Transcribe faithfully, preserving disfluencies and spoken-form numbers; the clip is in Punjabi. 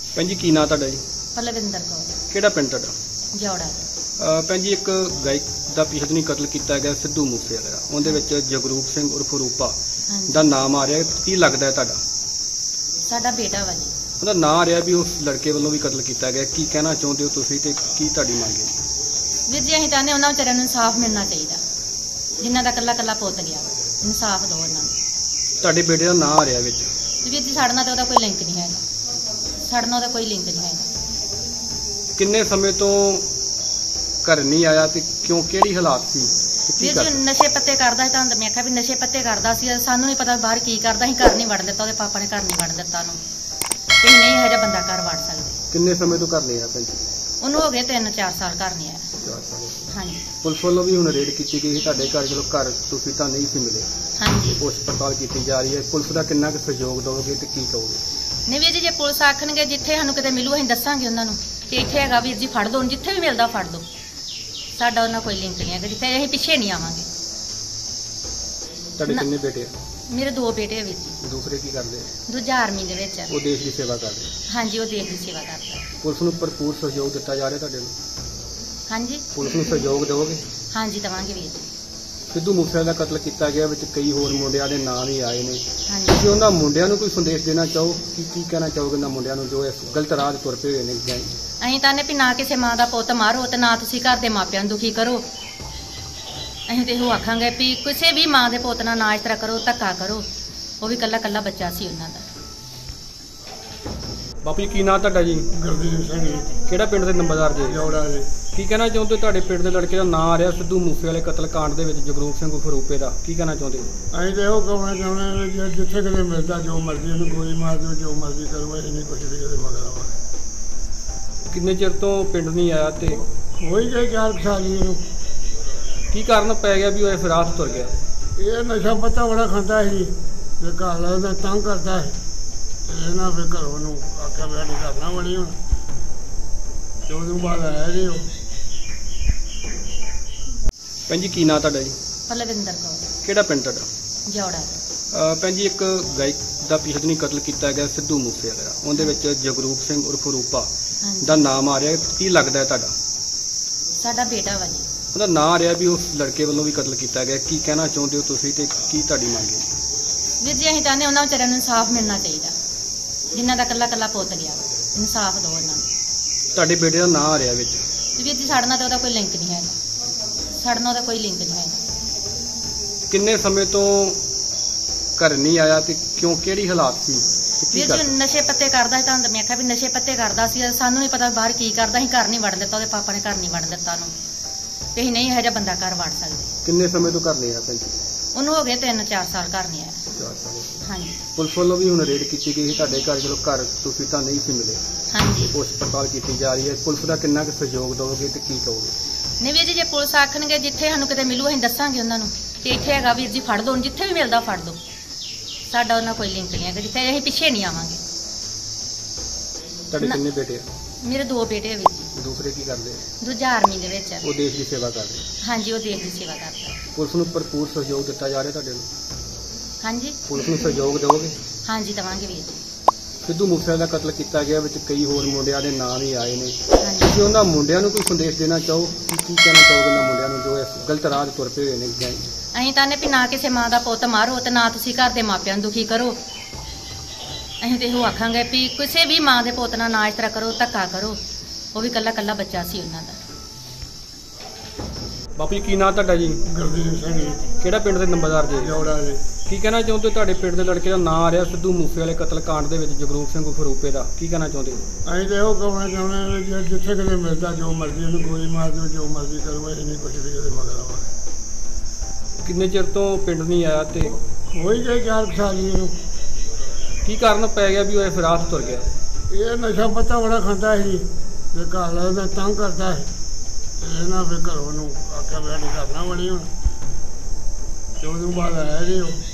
ਭੈਣ ਜੀ ਕੀ ਨਾਂ ਤੁਹਾਡਾ ਜੀ? ਪਲਵਿੰਦਰ ਕੌਰ। ਕਿਹੜਾ ਪਿੰਡ ਤੁਹਾਡਾ? ਜੌੜਾ। ਅਹ ਭੈਣ ਜੀ ਇੱਕ ਗਾਇਕ ਦਾ ਪਿਛਲੇ ਦਿਨੀ ਕਤਲ ਕੀਤਾ ਗਿਆ ਸਿੱਧੂ ਮੂਸੇਵਾਲੇ ਦਾ, ਉਹਦੇ ਵਿੱਚ ਜਗਰੂਪ ਸਿੰਘ ਉਰਫ ਰੂਪਾ ਦਾ ਨਾਮ ਆ ਰਿਹਾ, ਕੀ ਲੱਗਦਾ ਹੈ ਤੁਹਾਡਾ? ਸਾਡਾ ਬੇਟਾ ਵਾ ਜੀ। ਉਹਦਾ ਨਾਂ ਆ ਰਿਹਾ ਵੀ ਉਸ ਲੜਕੇ ਵੱਲੋਂ ਵੀ ਕਤਲ ਕੀਤਾ ਗਿਆ, ਕੀ ਕਹਿਣਾ ਚਾਹੁੰਦੇ ਹੋ ਤੁਸੀਂ ਤੇ ਕੀ ਤੁਹਾਡੀ ਮੰਗ ਹੈ? ਵੀਰ ਜੀ ਅਸੀਂ ਚਾਹੁੰਦੇ ਉਹਨਾਂ ਵਿਚਾਰਿਆਂ ਨੂੰ ਇਨਸਾਫ ਮਿਲਣਾ ਚਾਹੀਦਾ, ਜਿਨ੍ਹਾਂ ਦਾ ਕੱਲਾ ਕੱਲਾ ਪੁੱਤ ਗਿਆ ਵਾ। ਇਨਸਾਫ ਦਿਓ ਉਹਨਾਂ ਨੂੰ। ਤੁਹਾਡੇ ਬੇਟੇ ਦਾ ਨਾਂ ਆ ਰਿਹਾ ਵਿੱਚ? ਵੀਰ ਜੀ ਸਾਡੇ ਨਾਲ ਤਾਂ ਉਹਦਾ ਕੋਈ ਲਿੰਕ ਨਹੀਂ ਹੈਗਾ, ਸਾਡੇ ਨਾਲ ਉਹਦਾ ਕੋਈ ਲਿੰਕ ਨਹੀਂ ਹੈਗਾ। ਕਿੰਨੇ ਸਮੇਂ ਤੋਂ ਘਰ ਨਹੀਂ ਆਇਆ ਤੇ ਕਿਉਂ, ਕਿਹੜੀ ਹਾਲਾਤ ਸੀ? ਵੀਰ ਜੀ ਨਸ਼ੇ ਪੱਤੇ ਕਰਦਾ ਸੀ, ਤੁਹਾਨੂੰ ਮੈਂ ਆਖਿਆ ਵੀ ਨਸ਼ੇ ਪੱਤੇ ਕਰਦਾ ਸੀ, ਸਾਨੂੰ ਨਹੀਂ ਪਤਾ ਬਾਹਰ ਕੀ ਕਰਦਾ ਸੀ। ਘਰ ਨਹੀਂ ਵੜਨ ਦਿੱਤਾ, ਉਹਦੇ ਪਾਪਾ ਨੇ ਘਰ ਨਹੀਂ ਵੜਨ ਦਿੱਤਾ ਉਹਨੂੰ, ਤੇ ਨਹੀਂ ਇਹੋ ਜਿਹਾ ਬੰਦਾ ਘਰ ਵੜ ਸਕਦੇ। ਕਿੰਨੇ ਸਮੇਂ ਤੋਂ ਘਰ ਨਹੀਂ ਆਇਆ ਭੈਣ ਜੀ? ਉਹਨੂੰ ਹੋ ਗਏ ਤਿੰਨ ਚਾਰ ਸਾਲ ਘਰ ਨਹੀਂ ਆਇਆ। ਹਾਂਜੀ। ਪੁਲਿਸ ਵੱਲੋਂ ਵੀ ਹੁਣ ਰੇਡ ਕੀਤੀ ਗਈ ਸੀ ਤੁਹਾਡੇ ਘਰ, ਜਦੋਂ ਘਰ ਤੁਸੀਂ ਤਾਂ ਨਹੀਂ ਸੀ ਮਿਲੇ। ਹਾਂਜੀ। ਪੁੱਛ ਪੜਤਾਲ ਕੀਤੀ ਜਾ ਰਹੀ ਹੈ, ਪੁਲਿਸ ਦਾ ਕਿੰਨਾ ਕੁ ਸਹਿਯੋਗ ਦਿਓਗੇ ਤੇ ਕੀ ਕਹੋਗੇ? ਨਹੀਂ ਵੀਰ ਜੀ ਜੇ ਪੁਲਿਸ ਆਖਣਗੇ ਜਿੱਥੇ ਸਾਨੂੰ ਕਿਤੇ ਮਿਲੂ ਅਸੀਂ ਦੱਸਾਂਗੇ ਉਹਨਾਂ ਨੂੰ ਕਿ ਇੱਥੇ ਹੈਗਾ ਵੀਰ ਜੀ, ਫੜ ਦੋ, ਜਿੱਥੇ ਵੀ ਮਿਲਦਾ ਫੜ ਦੋ। ਸਾਡਾ ਉਹਨਾਂ ਕੋਈ ਲਿੰਕ ਨਹੀਂ ਹੈਗਾ, ਜਿੱਥੇ ਅਸੀਂ ਪਿੱਛੇ ਨਹੀਂ ਆਵਾਂਗੇ। ਤੁਹਾਡੇ ਕਿੰਨੇ ਬੇਟੇ ਆ? ਮੇਰੇ ਦੋ ਬੇਟੇ ਆ ਵੀਰ ਜੀ। ਦੂਸਰੇ ਕੀ ਕਰਦੇ? ਦੂਜਾ ਆਰਮੀ ਦੇ ਵਿੱਚ ਆ। ਉਹ ਦੇਸ਼ ਦੀ ਸੇਵਾ ਕਰਦੇ? ਹਾਂਜੀ, ਉਹ ਦੇਸ਼ ਦੀ ਸੇਵਾ ਕਰਦਾ। ਪੁਲਿਸ ਨੂੰ ਭਰਪੂਰ ਸਹਿਯੋਗ ਦਿੱਤਾ ਜਾ ਰਿਹਾ ਤੁਹਾਡੇ ਨੂੰ? ਹਾਂਜੀ। ਪੁਲਿਸ ਨੂੰ ਸਹਿਯੋਗ ਦਿਓਗੇ? ਹਾਂਜੀ ਦੇਵਾਂਗੇ ਵੀਰ ਜੀ। ਸਿੱਧੂ ਮੂਸੇਵਾਲੇ ਦਾ ਕਤਲ ਕੀਤਾ ਗਿਆ, ਵਿੱਚ ਕਈ ਹੋਰ ਮੁੰਡਿਆਂ ਦੇ ਨਾਂ ਵੀ ਆਏ ਨੇ। ਹਾਂਜੀ। ਤੁਸੀਂ ਉਹਨਾਂ ਮੁੰਡਿਆਂ ਨੂੰ ਕੋਈ ਸੰਦੇਸ਼ ਦੇਣਾ ਚਾਹੋ, ਕੀ ਕੀ ਕਹਿਣਾ ਚਾਹੋਗੇ ਉਹਨਾਂ ਮੁੰਡਿਆਂ ਨੂੰ ਜੋ ਇਸ ਗਲਤ ਰਾਹ 'ਤੇ ਤੁਰ ਪਏ ਹੋਏ ਨੇ? ਅਸੀਂ ਤਾਂ ਨੇ ਵੀ ਨਾ ਕਿਸੇ ਮਾਂ ਦਾ ਪੁੱਤ ਮਾਰੋ ਤੇ ਨਾ ਤੁਸੀਂ ਘਰ ਦੇ ਮਾਪਿਆਂ ਨੂੰ ਦੁਖੀ ਕਰੋ। ਅਸੀਂ ਤੇ ਇਹੋ ਆਖਾਂਗੇ ਵੀ ਕਿਸੇ ਵੀ ਮਾਂ ਦੇ ਪੁੱਤ ਨਾਲ ਨਾ ਇਸ ਤਰ੍ਹਾਂ ਕਰੋ, ਧੱਕਾ ਕਰੋ। ਉਹ ਵੀ ਕੱਲਾ ਕੱਲਾ ਬੱਚਾ ਸੀ ਉਹਨਾਂ ਦਾ। ਬਾਪੂ ਜੀ ਕੀ ਨਾਂ ਤੁਹਾਡਾ ਜੀ? ਗੁਰਦੀਪ ਸਿੰਘ ਜੀ। ਕਿਹੜਾ ਪਿੰਡ ਦੇ ਨੰਬਰਦਾਰ ਜੀ? ਜੌੜਾ ਜੀ। ਕੀ ਕਹਿਣਾ ਚਾਹੁੰਦੇ ਤੁਹਾਡੇ ਪਿੰਡ ਦੇ ਲੜਕੇ ਦਾ ਨਾਂ ਆ ਰਿਹਾ ਸਿੱਧੂ ਮੂਸੇਵਾਲੇ ਕਤਲ ਕਾਂਡ ਦੇ ਵਿੱਚ ਜਗਰੂਪ ਸਿੰਘ ਉਰਫ ਰੂਪੇ ਦਾ, ਕੀ ਕਹਿਣਾ ਚਾਹੁੰਦੇ ਹੋ? ਅਸੀਂ ਤਾਂ ਇਹੋ ਕਹਿਣਾ ਚਾਹੁੰਦੇ ਹਾਂ ਵੀ ਜੇ ਜਿੱਥੇ ਕਿਤੇ ਮਿਲਦਾ ਜੋ ਮਰਜ਼ੀ ਉਹਨੂੰ ਗੋਲੀ ਮਾਰ ਦਿਓ, ਜੋ ਮਰਜ਼ੀ ਕਰੋ, ਅਸੀਂ ਨਹੀਂ ਕੁਛ ਵੀ ਉਹਦੇ ਮਗਰ ਆਵਾਂਗੇ। ਕਿੰਨੇ ਚਿਰ ਤੋਂ ਪਿੰਡ ਨਹੀਂ ਆਇਆ ਤੇ ਹੋਈ ਗਏ ਚਾਰ ਕੁ ਸਾਲ ਜੀ ਇਹਨੂੰ। ਕੀ ਕਾਰਨ ਪੈ ਗਿਆ ਵੀ ਉਹ ਇਸ ਰਾਹ 'ਤੇ ਤੁਰ ਗਿਆ? ਇਹ ਨਸ਼ਾ ਪੱਤਾ ਬੜਾ ਖਾਂਦਾ ਸੀ ਤੇ ਘਰ ਵਾਲੇ ਦਾ ਤੰਗ ਕਰਦਾ ਸੀ, ਤੇ ਇਹਨਾਂ ਫਿਰ ਘਰੋਂ ਨੂੰ ਆਖਿਆ ਵੀ ਸਾਡੀ ਘਰ ਨਾ ਬਣੀ ਹੁਣ, ਤੇ ਉਹਦੋਂ ਬਾਅਦ ਆਇਆ ਜੀ ਉਹ। ਭੈਣ ਜੀ ਕੀ ਨਾਂ ਤੁਹਾਡਾ ਜੀ? ਪਲਵਿੰਦਰ ਕੌਰ। ਕਿਹੜਾ ਪਿੰਡ ਤੁਹਾਡਾ? ਜੌੜਾ। ਅਹ ਭੈਣ ਜੀ ਇੱਕ ਗਾਇਕ ਦਾ ਪਿਛਲੇ ਦਿਨੀ ਕਤਲ ਕੀਤਾ ਗਿਆ ਸਿੱਧੂ ਮੂਸੇਵਾਲੇ ਦਾ, ਉਹਦੇ ਵਿੱਚ ਜਗਰੂਪ ਸਿੰਘ ਉਰਫ ਰੂਪਾ ਦਾ ਨਾਮ ਆ ਰਿਹਾ, ਕੀ ਲੱਗਦਾ ਹੈ ਤੁਹਾਡਾ? ਸਾਡਾ ਬੇਟਾ ਵਾ ਜੀ। ਉਹਦਾ ਨਾਂ ਆ ਰਿਹਾ ਵੀ ਉਸ ਲੜਕੇ ਵੱਲੋਂ ਵੀ ਕਤਲ ਕੀਤਾ ਗਿਆ, ਕੀ ਕਹਿਣਾ ਚਾਹੁੰਦੇ ਹੋ ਤੁਸੀਂ ਤੇ ਕੀ ਤੁਹਾਡੀ ਮੰਗ ਹੈ? ਵੀਰ ਜੀ ਅਸੀਂ ਚਾਹੁੰਦੇ ਉਹਨਾਂ ਵਿਚਾਰਿਆਂ ਨੂੰ ਇਨਸਾਫ ਮਿਲਣਾ ਚਾਹੀਦਾ, ਜਿਨ੍ਹਾਂ ਦਾ ਕੱਲਾ ਕੱਲਾ ਪੁੱਤ ਗਿਆ। ਇਨਸਾਫ ਦਿਓ ਉਹਨਾਂ ਨੂੰ। ਤੁਹਾਡੇ ਬੇਟੇ ਦਾ ਨਾਂ ਆ ਰਿਹਾ ਵਿੱਚ? ਵੀਰ ਜੀ ਸਾਡੇ ਨਾਲ ਤਾਂ ਉਹਦਾ ਕੋਈ ਲਿੰਕ ਨਹੀਂ ਹੈਗਾ, ਸਾਡੇ ਨਾਲ ਉਹਦਾ ਕੋਈ ਲਿੰਕ ਨਹੀਂ ਹੈਗਾ। ਕਿੰਨੇ ਸਮੇਂ ਤੋਂ ਘਰ ਨਹੀਂ ਆਇਆ ਤੇ ਕਿਉਂ, ਕਿਹੜੀ ਹਾਲਾਤ ਸੀ? ਵੀਰ ਜੀ ਨਸ਼ੇ ਪੱਤੇ ਕਰਦਾ ਸੀ, ਤੁਹਾਨੂੰ ਮੈਂ ਆਖਿਆ ਵੀ ਨਸ਼ੇ ਪੱਤੇ ਕਰਦਾ ਸੀ, ਸਾਨੂੰ ਨਹੀਂ ਪਤਾ ਬਾਹਰ ਕੀ ਕਰਦਾ ਸੀ। ਘਰ ਨਹੀਂ ਵੜਨ ਦਿੱਤਾ, ਉਹਦੇ ਪਾਪਾ ਨੇ ਘਰ ਨਹੀਂ ਵੜਨ ਦਿੱਤਾ ਉਹਨੂੰ, ਤੇ ਅਸੀਂ ਨਹੀਂ ਇਹੋ ਜਿਹਾ ਬੰਦਾ ਘਰ ਵੜ ਸਕਦੇ। ਕਿੰਨੇ ਸਮੇਂ ਤੋਂ ਘਰ ਨਹੀਂ ਆਇਆ ਭੈਣ ਜੀ? ਉਹਨੂੰ ਹੋ ਗਏ ਤਿੰਨ ਚਾਰ ਸਾਲ ਘਰ ਨਹੀਂ ਆਇਆ। ਹਾਂਜੀ। ਪੁਲਿਸ ਵੱਲੋਂ ਵੀ ਹੁਣ ਰੇਡ ਕੀਤੀ ਗਈ ਸੀ ਤੁਹਾਡੇ ਘਰ, ਜਦੋਂ ਘਰ ਤੁਸੀਂ ਤਾਂ ਨਹੀਂ ਸੀ ਮਿਲੇ। ਹਾਂਜੀ। ਪੁੱਛ ਪੜਤਾਲ ਕੀਤੀ ਜਾ ਰਹੀ ਹੈ, ਪੁਲਿਸ ਦਾ ਕਿੰਨਾ ਕੁ ਸਹਿਯੋਗ ਦਿਓਗੇ ਤੇ ਕੀ ਕਹੋਗੇ? ਨਹੀਂ ਵੀਰ ਜੀ ਜੇ ਪੁਲਿਸ ਆਖਣਗੇ ਜਿੱਥੇ ਸਾਨੂੰ ਕਿਤੇ ਮਿਲੂ ਅਸੀਂ ਦੱਸਾਂਗੇ ਉਹਨਾਂ ਨੂੰ ਕਿ ਇੱਥੇ ਹੈਗਾ ਵੀਰ ਜੀ, ਫੜ ਦੋ, ਜਿੱਥੇ ਵੀ ਮਿਲਦਾ ਫੜ ਦੋ। ਸਾਡਾ ਉਹਨਾਂ ਕੋਈ ਲਿੰਕ ਨਹੀਂ ਹੈਗਾ, ਜਿੱਥੇ ਅਸੀਂ ਪਿੱਛੇ ਨਹੀਂ ਆਵਾਂਗੇ। ਤੁਹਾਡੇ ਕਿੰਨੇ ਬੇਟੇ ਆ? ਮੇਰੇ ਦੋ ਬੇਟੇ ਆ ਵੀਰ ਜੀ। ਦੂਸਰੇ ਕੀ ਕਰਦੇ? ਦੂਜਾ ਆਰਮੀ ਦੇ ਵਿੱਚ ਆ। ਉਹ ਦੇਸ਼ ਦੀ ਸੇਵਾ ਕਰਦੇ? ਹਾਂਜੀ, ਉਹ ਦੇਸ਼ ਦੀ ਸੇਵਾ ਕਰਦਾ। ਪੁਲਿਸ ਨੂੰ ਭਰਪੂਰ ਸਹਿਯੋਗ ਦਿੱਤਾ ਜਾ ਰਿਹਾ ਤੁਹਾਡੇ ਨੂੰ? ਹਾਂਜੀ। ਪੁਲਿਸ ਨੂੰ ਸਹਿਯੋਗ ਦਿਓਗੇ? ਹਾਂਜੀ ਦੇਵਾਂਗੇ ਵੀਰ ਜੀ। ਸਿੱਧੂ ਮੂਸੇਵਾਲੇ ਦਾ ਕਤਲ ਕੀਤਾ ਗਿਆ, ਵਿੱਚ ਕਈ ਹੋਰ ਮੁੰਡਿਆਂ ਦੇ ਨਾਂ ਵੀ ਆਏ ਨੇ। ਹਾਂਜੀ। ਤੁਸੀਂ ਉਹਨਾਂ ਮੁੰਡਿਆਂ ਨੂੰ ਕੋਈ ਸੰਦੇਸ਼ ਦੇਣਾ ਚਾਹੋ, ਕੀ ਕੀ ਕਹਿਣਾ ਚਾਹੋਗੇ ਉਹਨਾਂ ਮੁੰਡਿਆਂ ਨੂੰ ਜੋ ਇਸ ਗਲਤ ਰਾਹ 'ਤੇ ਤੁਰ ਪਏ ਹੋਏ ਨੇ? ਅਸੀਂ ਤਾਂ ਨੇ ਵੀ ਨਾ ਕਿਸੇ ਮਾਂ ਦਾ ਪੁੱਤ ਮਾਰੋ ਤੇ ਨਾ ਤੁਸੀਂ ਘਰ ਦੇ ਮਾਪਿਆਂ ਨੂੰ ਦੁਖੀ ਕਰੋ। ਅਸੀਂ ਤੇ ਇਹੋ ਆਖਾਂਗੇ ਵੀ ਕਿਸੇ ਵੀ ਮਾਂ ਦੇ ਪੁੱਤ ਨਾਲ ਨਾ ਇਸ ਤਰ੍ਹਾਂ ਕਰੋ, ਧੱਕਾ ਕਰੋ। ਉਹ ਵੀ ਕੱਲਾ ਕੱਲਾ ਬੱਚਾ ਸੀ ਉਹਨਾਂ ਦਾ। ਬਾਪੂ ਜੀ ਕੀ ਨਾਂ ਤੁਹਾਡਾ ਜੀ? ਗੁਰਦੀਪ ਸਿੰਘ ਜੀ। ਕਿਹੜਾ ਪਿੰਡ ਦੇ ਨੰਬਰਦਾਰ ਜੀ? ਜੌੜਾ ਜੀ। ਕੀ ਕਹਿਣਾ ਚਾਹੁੰਦੇ ਤੁਹਾਡੇ ਪਿੰਡ ਦੇ ਲੜਕੇ ਦਾ ਨਾਂ ਆ ਰਿਹਾ ਸਿੱਧੂ ਮੂਸੇਵਾਲੇ ਕਤਲ ਕਾਂਡ ਦੇ ਵਿੱਚ ਜਗਰੂਪ ਸਿੰਘ ਉਰਫ ਰੂਪੇ ਦਾ, ਕੀ ਕਹਿਣਾ ਚਾਹੁੰਦੇ ਹੋ? ਅਸੀਂ ਤਾਂ ਇਹੋ ਕਹਿਣਾ ਚਾਹੁੰਦੇ ਹਾਂ ਵੀ ਜੇ ਜਿੱਥੇ ਕਿਤੇ ਮਿਲਦਾ ਜੋ ਮਰਜ਼ੀ ਉਹਨੂੰ ਗੋਲੀ ਮਾਰ ਦਿਓ, ਜੋ ਮਰਜ਼ੀ ਕਰੋ, ਅਸੀਂ ਨਹੀਂ ਕੁਛ ਵੀ ਉਹਦੇ ਮਗਰ ਆਵਾਂਗੇ। ਕਿੰਨੇ ਚਿਰ ਤੋਂ ਪਿੰਡ ਨਹੀਂ ਆਇਆ ਤੇ ਹੋਈ ਗਏ ਚਾਰ ਕੁ ਸਾਲ ਜੀ ਇਹਨੂੰ। ਕੀ ਕਾਰਨ ਪੈ ਗਿਆ ਵੀ ਉਹ ਇਸ ਰਾਹ 'ਤੇ ਤੁਰ ਗਿਆ? ਇਹ ਨਸ਼ਾ ਪੱਤਾ ਬੜਾ ਖਾਂਦਾ ਸੀ ਤੇ ਘਰ ਵਾਲੇ ਦਾ ਤੰਗ ਕਰਦਾ ਸੀ, ਤੇ ਇਹਨਾਂ ਫਿਰ ਘਰੋਂ ਨੂੰ ਆਖਿਆ ਵੀ ਸਾਡੀ ਘਰ ਨਾ ਬਣੀ ਹੁਣ, ਤੇ ਉਹਦੋਂ ਬਾਅਦ ਆਇਆ ਜੀ ਉਹ।